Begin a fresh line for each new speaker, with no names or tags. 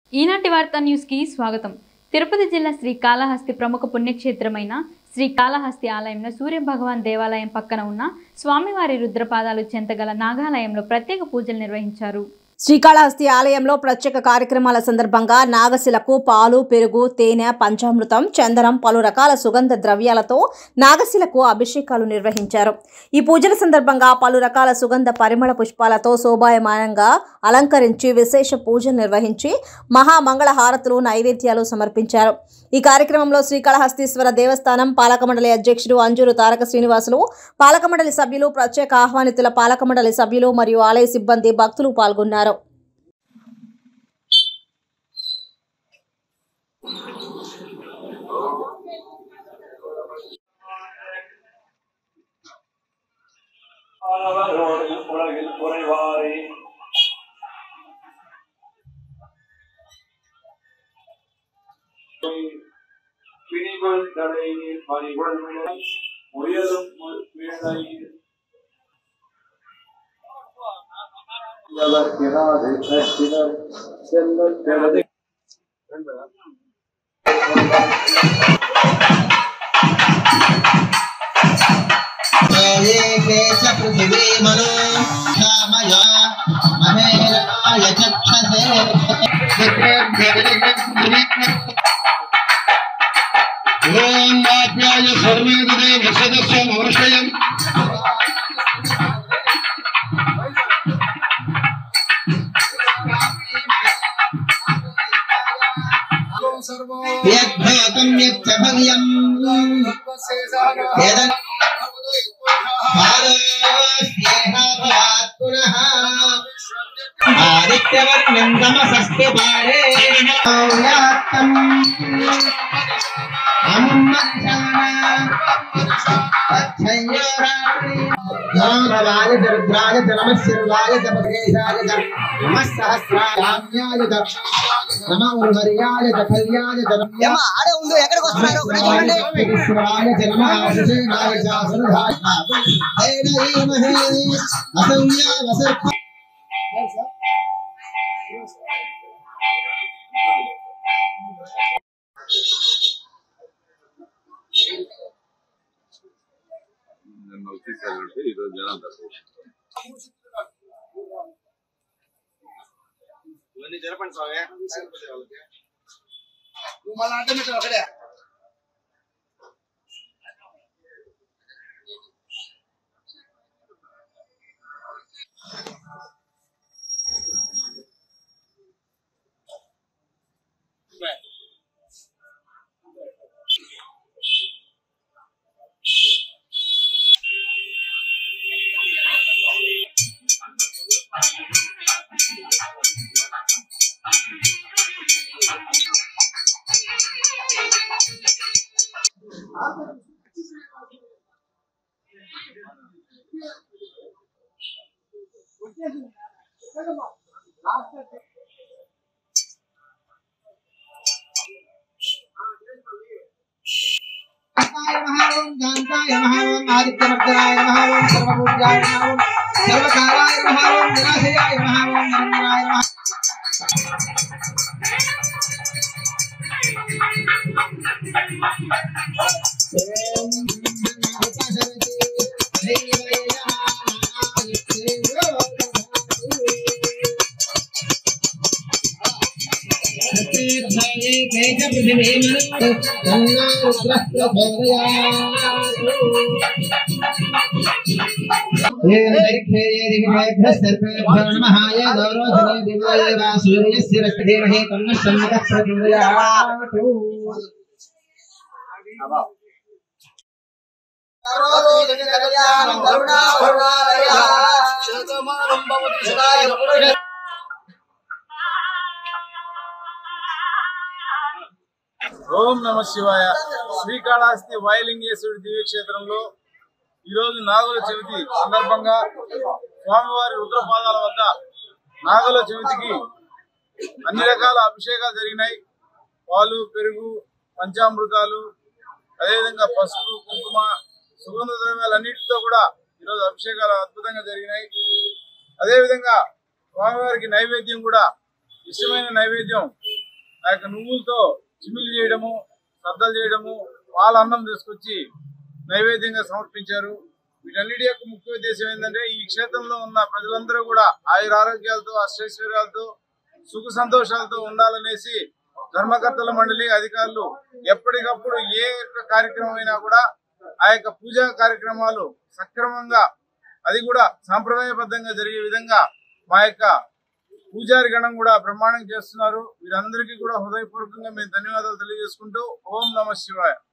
ఈనాటి వార్తా న్యూస్ కి స్వాగతం. తిరుపతి జిల్లా శ్రీకాళహస్తి ప్రముఖ పుణ్యక్షేత్రమైన శ్రీకాళహస్తి ఆలయంలో సూర్య భగవాన్ దేవాలయం పక్కన ఉన్న స్వామివారి రుద్రపాదాలు చెంతగల నాగాలయంలో ప్రత్యేక పూజలు నిర్వహించారు.
శ్రీకాళహస్తి ఆలయంలో ప్రత్యేక కార్యక్రమాల సందర్భంగా నాగశిలకు పాలు, పెరుగు, తేనె, పంచామృతం, చందనం, పలు రకాల సుగంధ ద్రవ్యాలతో నాగశిలకు అభిషేకాలు నిర్వహించారు. ఈ పూజల సందర్భంగా పలు రకాల సుగంధ పరిమళ పుష్పాలతో శోభాయమానంగా అలంకరించి విశేష పూజలు నిర్వహించి మహామంగళ హారతులు, నైవేద్యాలు సమర్పించారు. ఈ కార్యక్రమంలో శ్రీకాళహస్తీశ్వర దేవస్థానం పాలక మండలి అధ్యక్షుడు అంజూరు తారక శ్రీనివాసులు, పాలక మండలి సభ్యులు, ప్రత్యేక ఆహ్వానితుల పాలక మండలి సభ్యులు మరియు ఆలయ సిబ్బంది, భక్తులు పాల్గొన్నారు.
జరపండి స్వామి మళ్ళీ ఆటోమేటిక్ ఒకడే
ఓం నమ శివాయ. శ్రీకాళహస్తి వాయులింగేశ్వరుడి దివ్యక్షేత్రంలో ఈరోజు నాగుల చవితి సందర్భంగా స్వామివారి రుద్రపాదాల వద్ద నాగుల చవితికి అన్ని రకాల అభిషేకాలు జరిగినాయి. పాలు, పెరుగు, పంచామృతాలు, అదేవిధంగా పసుపు, కుంకుమ, సుగంధ ద్రవ్యాలన్నిటితో కూడా ఈరోజు అభిషేకాలు అద్భుతంగా జరిగినాయి. అదేవిధంగా స్వామివారికి నైవేద్యం కూడా ఇష్టమైన నైవేద్యం ఆ యొక్క నువ్వులతో చిమిలి చేయడము, సద్దలు చేయడము, పాల అన్నం తీసుకొచ్చి నైవేద్యంగా సమర్పించారు. వీటన్నిటి యొక్క ముఖ్య ఉద్దేశం ఏంటంటే ఈ క్షేత్రంలో ఉన్న ప్రజలందరూ కూడా ఆయురారోగ్యాలతో, అష్టైశ్వర్యాలతో, సుఖ సంతోషాలతో ఉండాలనేసి ధర్మకర్తల మండలి అధికారులు ఎప్పటికప్పుడు ఏ యొక్క కార్యక్రమం అయినా కూడా ఆ యొక్క పూజా కార్యక్రమాలు సక్రమంగా, అది కూడా సాంప్రదాయబద్ధంగా జరిగే విధంగా మా యొక్క పూజారి గణం కూడా బ్రహ్మాండం చేస్తున్నారు. వీరందరికీ కూడా హృదయపూర్వకంగా మేము ధన్యవాదాలు తెలియజేసుకుంటూ ఓం నమః శివాయ.